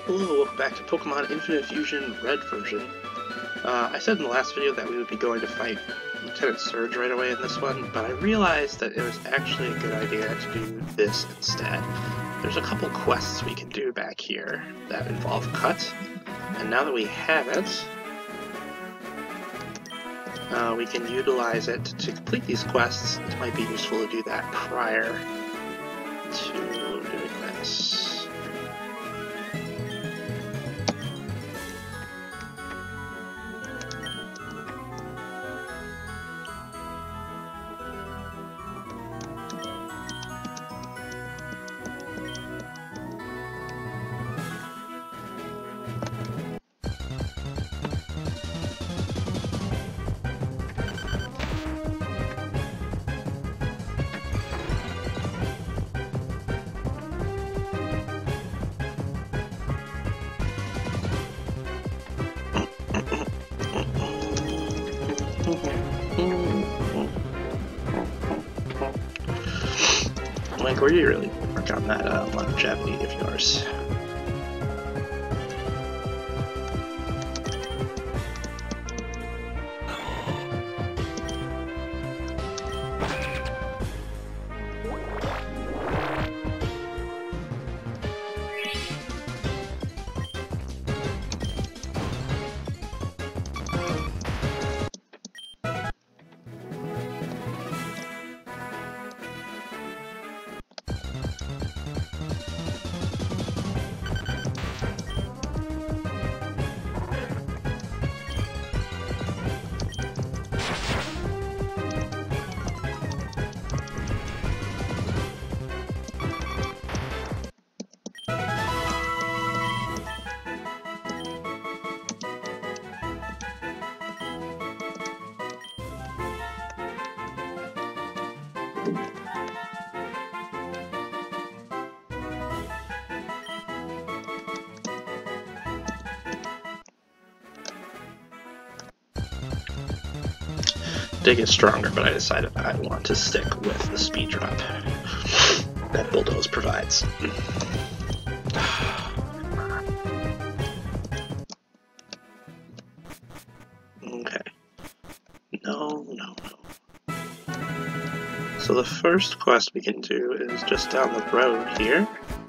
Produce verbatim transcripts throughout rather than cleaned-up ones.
Hello, welcome back to Pokemon Infinite Fusion Red version. Uh, I said in the last video that we would be going to fight Lieutenant Surge right away in this one, but I realized that it was actually a good idea to do this instead. There's a couple quests we can do back here that involve Cut, and now that we have it, uh, we can utilize it to complete these quests. It might be useful to do that prior to doing this. Like, where do you really work on that uh, longevity of yours? Did get stronger, but I decided I want to stick with the speed drop that Bulldoze provides. Okay. No, no, no. So the first quest we can do is just down the road here.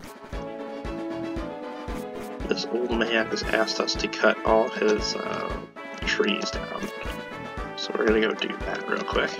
This old man has asked us to cut all his uh, trees down. So we're gonna go do that real quick.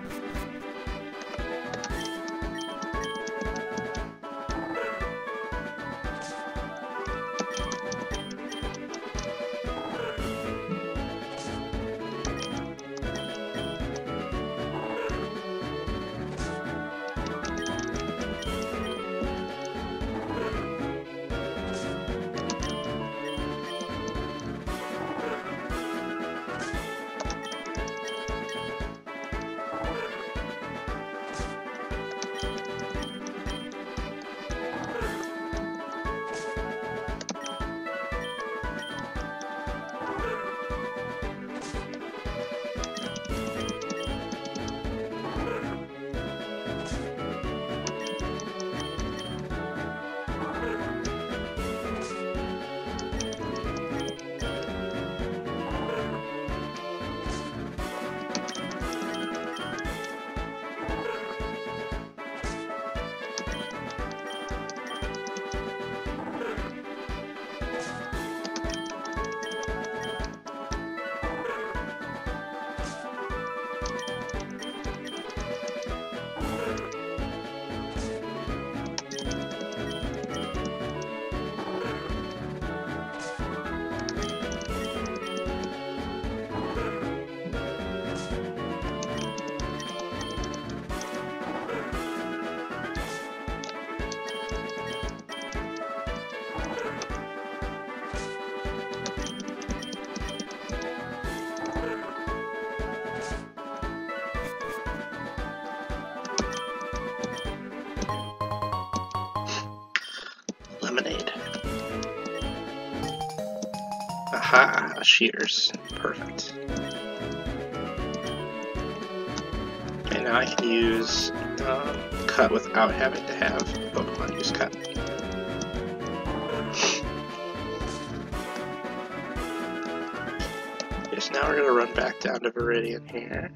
Lemonade. Aha, a Shears. Perfect. Okay, now I can use um, Cut without having to have Pokemon use Cut. Okay, so now we're gonna run back down to Viridian here.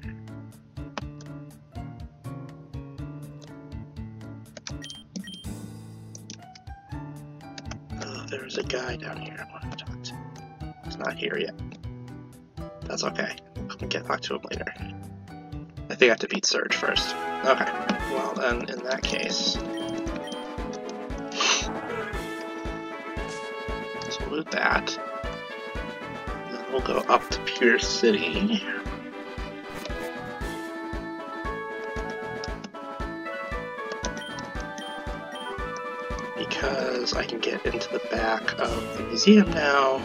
Oh, there's a guy down here I want to talk to. He's not here yet. That's okay. I'll get back to him later. I think I have to beat Surge first. Okay. Well, then, in that case... So loot that. Then we'll go up to Pure City. Because I can get into the back of the museum now.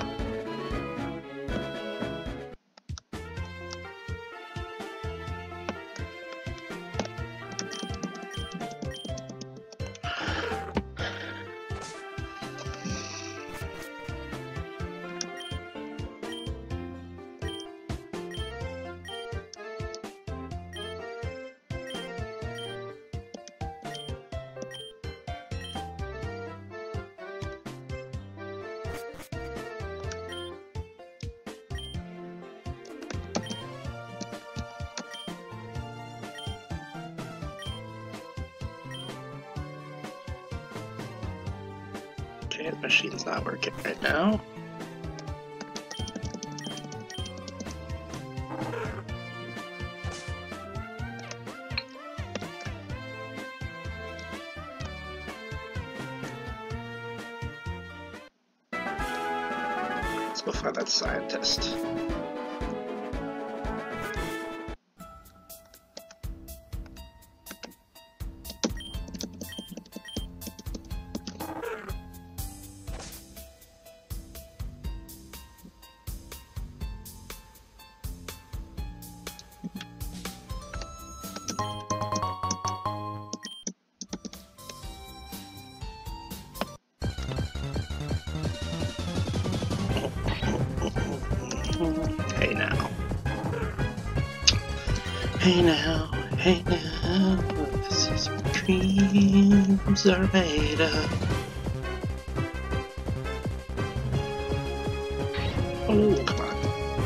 Okay, the machine's not working right now. Let's go find that scientist. Hey now. Hey now, hey now, this is what dreams are made of. Oh, come on.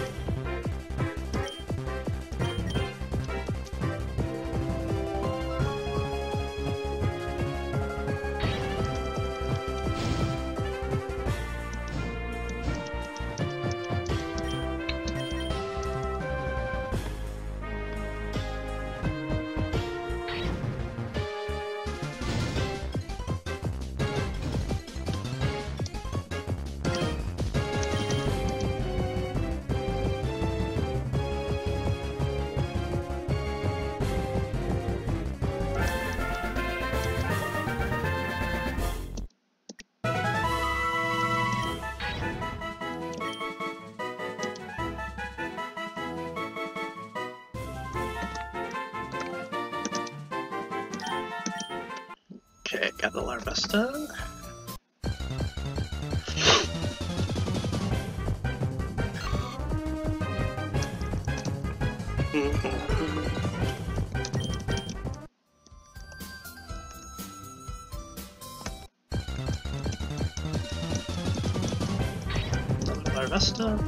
Okay, got the Larvesta. Another Larvesta.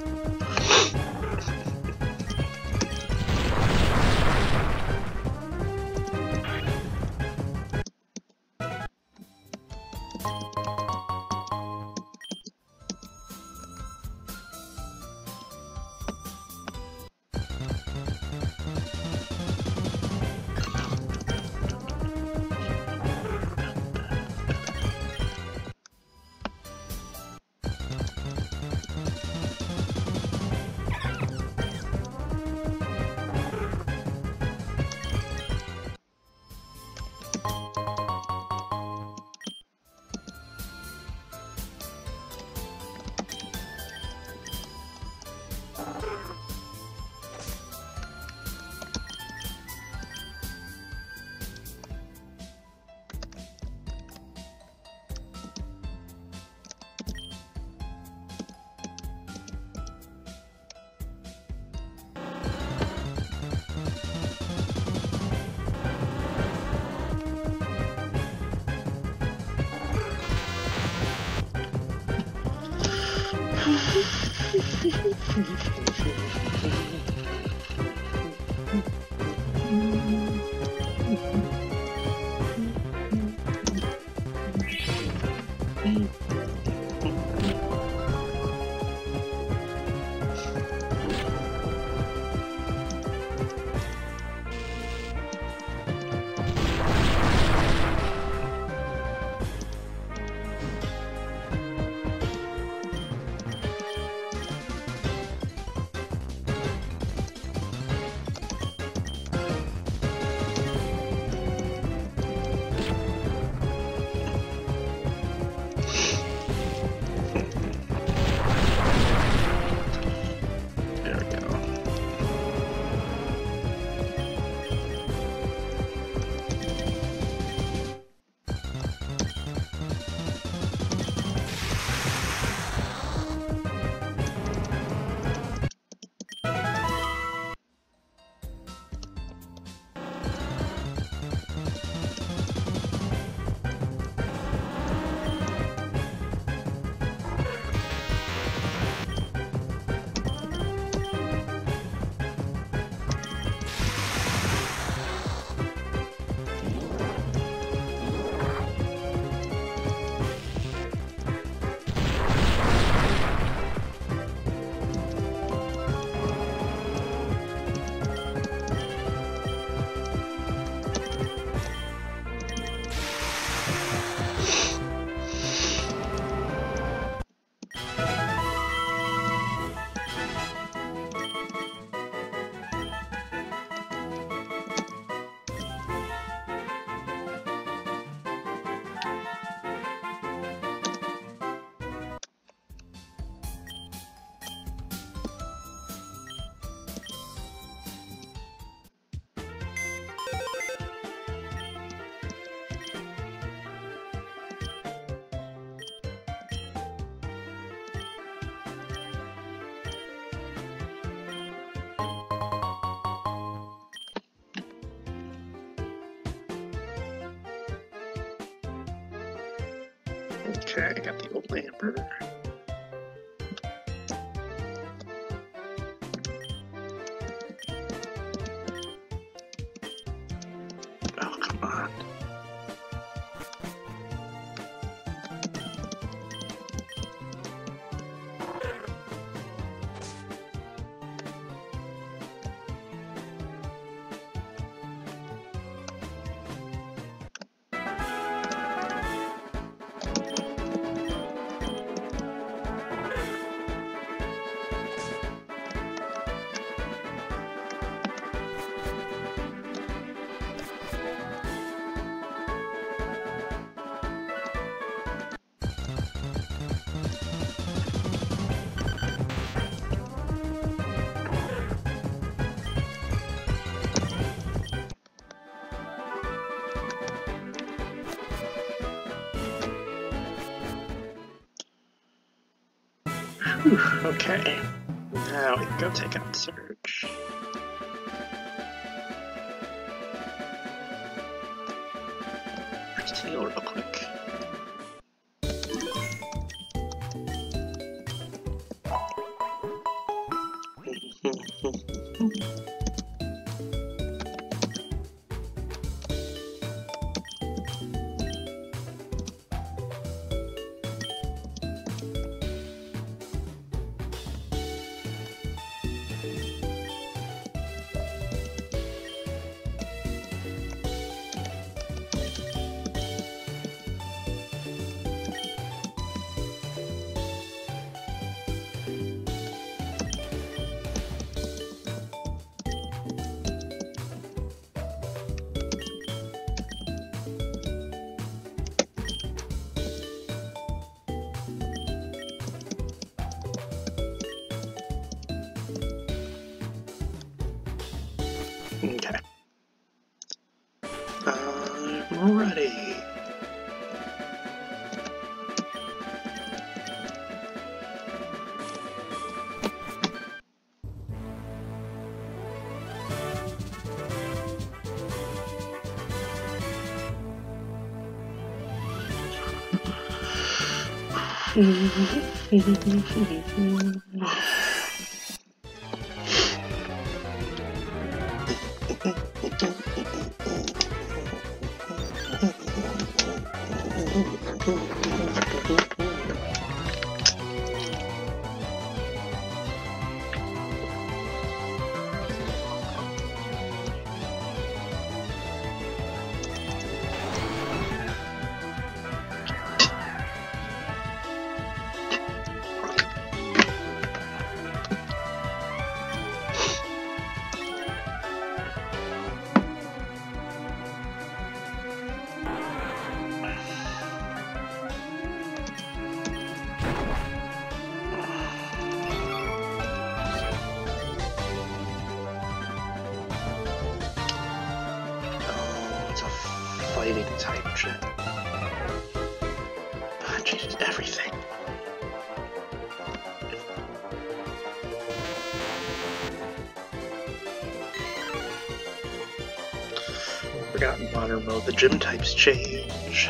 Okay, I got the old lamper. Oh, come on. Whew, okay, now we can go take out Surge. Let's heal real quick. Okay. I'm ready. Fighting type shit. Ah, changes everything. Forgotten water mode, the gym types change.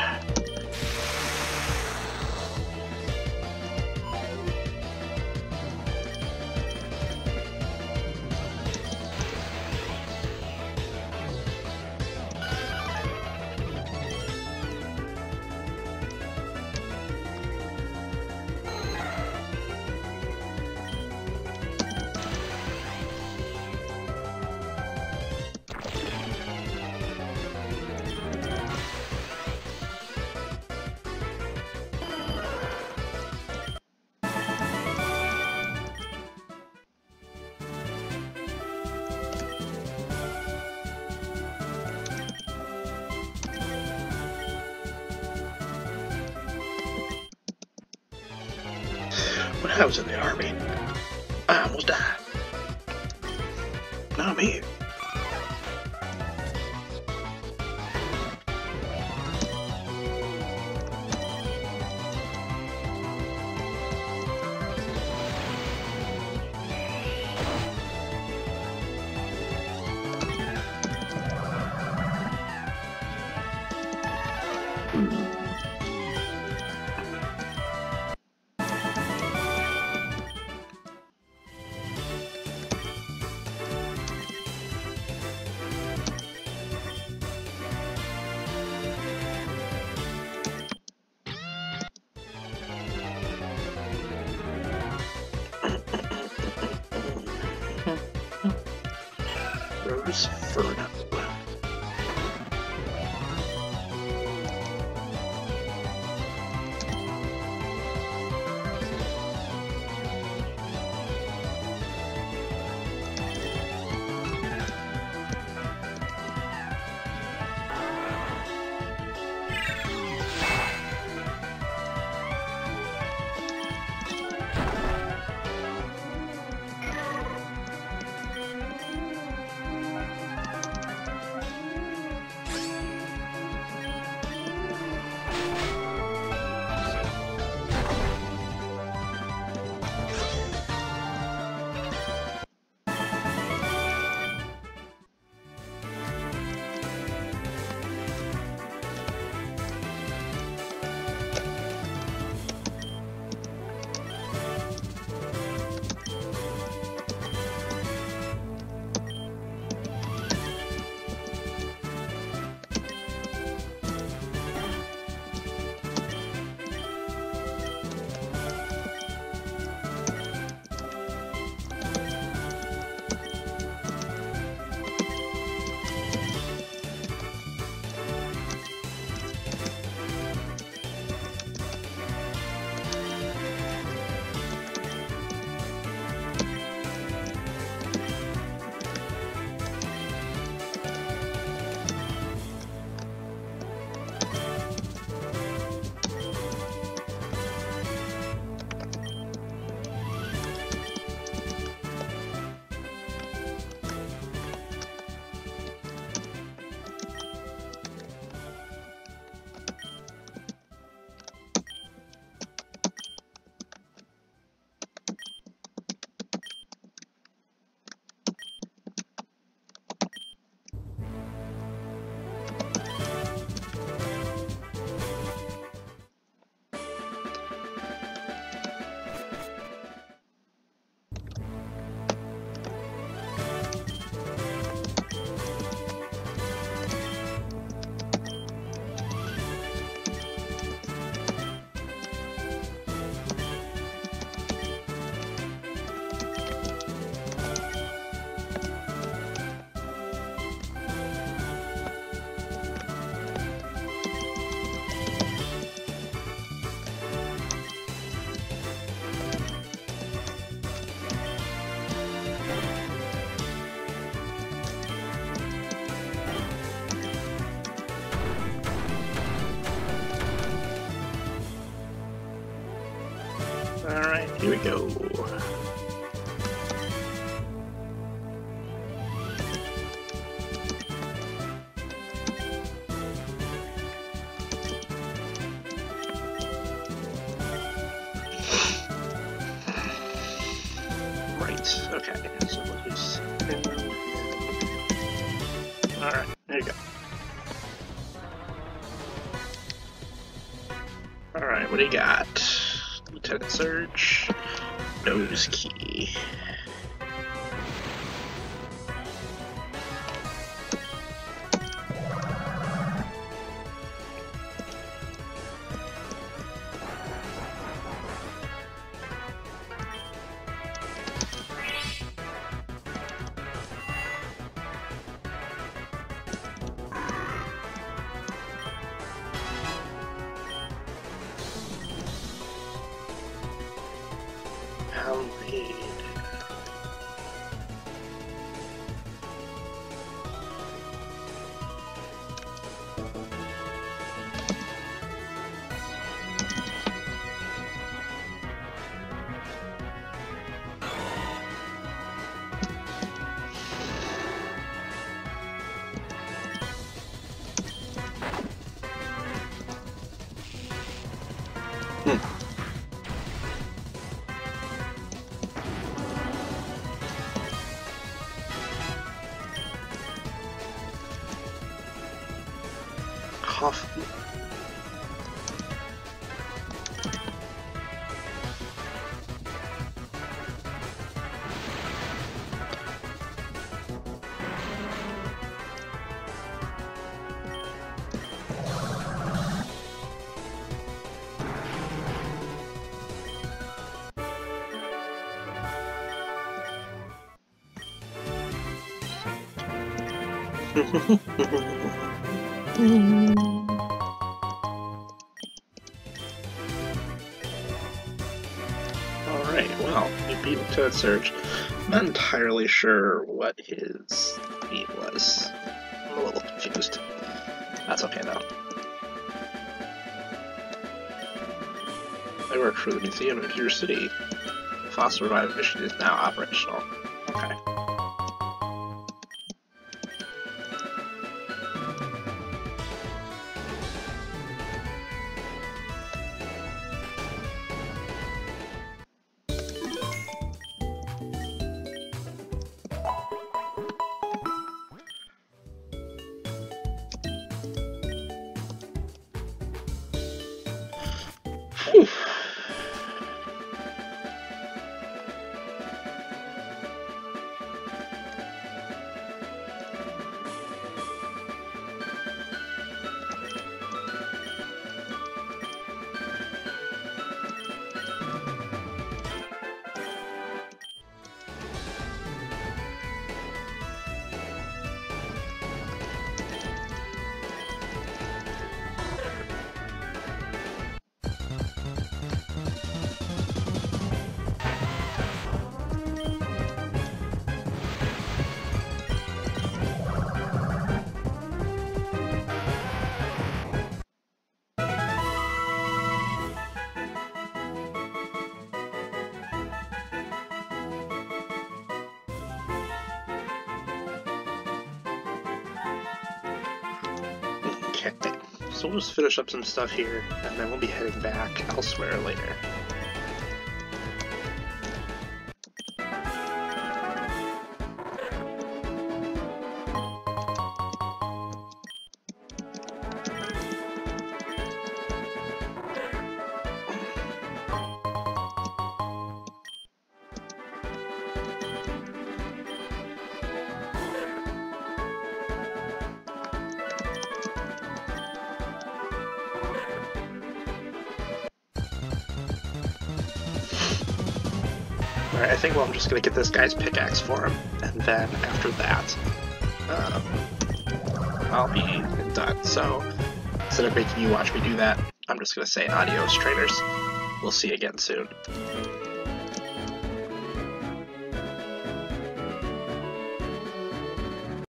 When I was in the army, I almost died. Not me. Rose Ferno. Alright, here we go. Right, okay, so let's... Alright, there you go. Alright, what do you got? Lieutenant Surge, Nosekey. Hounlade. Hmm. Koffloom. Alright, well, you beat Lieutenant Surge. I'm not entirely sure what his name was. I'm a little confused. That's okay though. I work for the Museum of your city. The Fossil Revive mission is now operational. Okay. Whew. Okay, so we'll just finish up some stuff here, and then we'll be heading back elsewhere later. Alright, I think well, I'm just gonna get this guy's pickaxe for him, and then after that, um, I'll be done. So, instead of making you watch me do that, I'm just gonna say adios, trainers. We'll see you again soon.